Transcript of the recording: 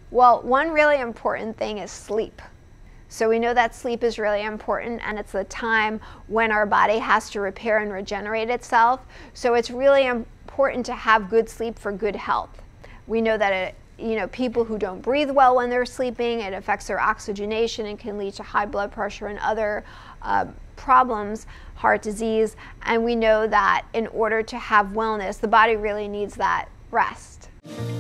Well, one really important thing is sleep. So we know that sleep is really important, and it's the time when our body has to repair and regenerate itself. So it's really important to have good sleep for good health. We know that people who don't breathe well when they're sleeping, it affects their oxygenation and can lead to high blood pressure and other problems, heart disease. And we know that in order to have wellness, the body really needs that rest.